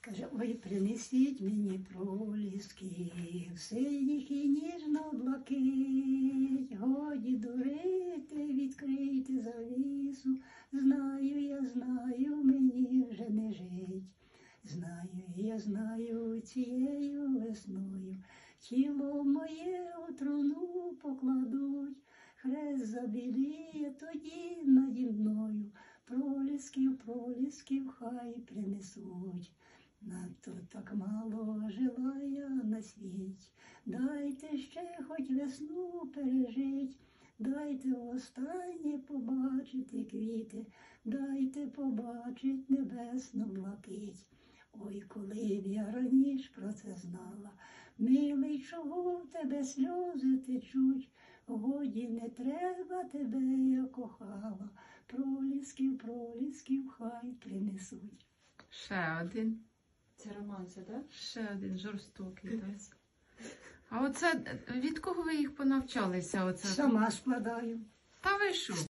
Каже, ой, принесіть мені пролісків, синіх і ніжно-блакить, годі дурити, відкрийте завісу, знаю, мені вже не жить. Знаю, цією весною тіло моє у труну покладуть, хрест забіліє тоді наді мною, пролісків хай принесуть. Надто так мало жила я на світі, дайте ще хоч весну пережить, дайте востаннє побачити квіти, дайте побачить небесну блакить. Ой, коли б я раніше про це знала, милий, чого в тебе сльози течуть, годі не треба тебе, я кохала, пролісків хай принесуть. Ще один. Це романси, так? Ще один жорстокий. Так? А оце від кого ви їх понавчалися? Оце? Сама складаю. Та ви що?